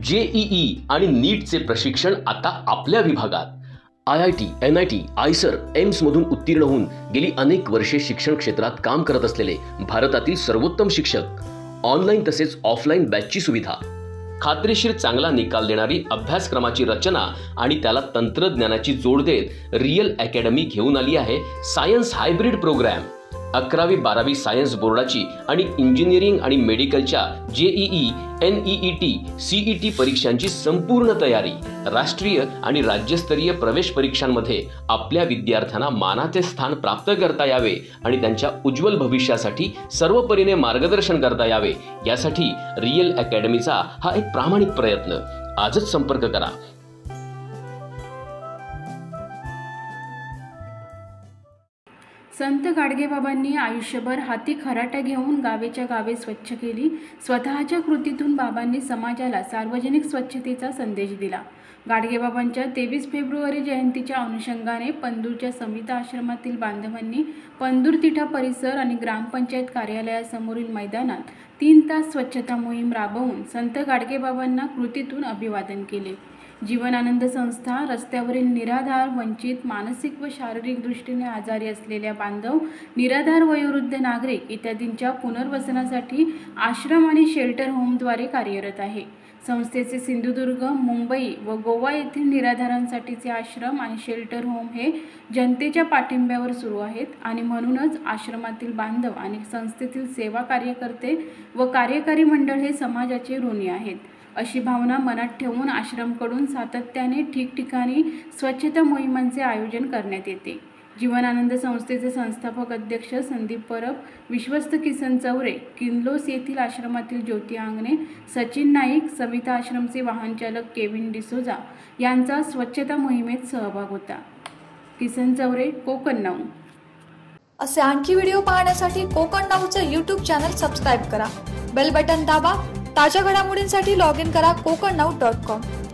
JEE आणि नीटचे प्रशिक्षण आता आपल्या विभागात। IIT, NIT, आयसर, एम्स मधून उत्तीर्ण होऊन गेली अनेक वर्षे शिक्षण क्षेत्रात काम करत असलेले भारतातील सर्वोत्तम शिक्षक, ऑनलाईन तसेच ऑफलाईन बॅचची सुविधा, खात्रीशीर चांगला निकाल देणारी अभ्यासक्रमाची रचना आणि त्याला तंत्रज्ञानाची जोड देत रियल अकॅडमी घेऊन आली आहे सायन्स हायब्रिड प्रोग्राम। 11वी 12वी सायन्स बोर्डाची आणि इंजिनिअरिंग आणि मेडिकलच्या जेईई, NEET, CET परीक्षांची संपूर्ण तयारी, राष्ट्रीय आणि राज्यस्तरीय प्रवेश परीक्षांमध्ये आपल्या विद्यार्थ्यांना मानाचे स्थान प्राप्त करता यावे आणि त्यांच्या उज्ज्वल भविष्यासाठी सर्वपरीने मार्गदर्शन करता यावे यासाठी रियल अकॅडमीचा हा एक प्रामाणिक प्रयत्न। आजच संपर्क करा। संत गाडगेबाबांनी आयुष्यभर हाती खराटा घेऊन गावेच्या गावे स्वच्छ केली। स्वतःच्या कृतीतून बाबांनी समाजाला सार्वजनिक स्वच्छतेचा संदेश दिला। गाडगेबाबांच्या 23 फेब्रुवारी जयंतीच्या अनुषंगाने पंदूरच्या समिता आश्रमातील बांधवांनी पंदूर तिठा परिसर आणि ग्रामपंचायत कार्यालयासमोरील मैदानात 3 तास स्वच्छता मोहीम राबवून संत गाडगेबाबांना कृतीतून अभिवादन केले। जीवनानंद संस्था, रस्त्यावरील निराधार, वंचित, मानसिक व शारीरिक दृष्टीने आजारी असलेल्या बांधव, निराधार वयोवृद्ध नागरिक इत्यादींच्या पुनर्वसनासाठी आश्रम आणि शेल्टर होमद्वारे कार्यरत आहे। संस्थेचे सिंधुदुर्ग, मुंबई व गोवा येथील निराधारांसाठीचे आश्रम आणि शेल्टर होम हे जनतेच्या पाठिंब्यावर सुरू आहेत आणि म्हणूनच आश्रमातील बांधव आणि संस्थेतील सेवा कार्यकर्ते व कार्यकारी मंडळ हे समाजाचे ऋणी आहेत, अशी भावना मनात ठेवून आश्रमकडून सातत्याने ठिकठिकाणी स्वच्छता मोहिमांचे आयोजन करण्यात येते। जीवनानंद संस्थेचे संस्थापक अध्यक्ष संदीप परब, विश्वस्त किसन चौरे, किनलोस येथील आश्रमातील ज्योती आंगणे, सचिन नाईक, सविता आश्रमचे वाहनचालक केविन डिसोजा यांचा स्वच्छता मोहिमेत सहभाग होता। किसन चौरे, कोकण नाऊ। असे आणखी व्हिडिओ पाहण्यासाठी कोकण नाऊचे YouTube चॅनल सबस्क्राइब करा, बेल बटन दाबा। ताज्या घडामोडींसाठी लॉग इन करा kokanau.com।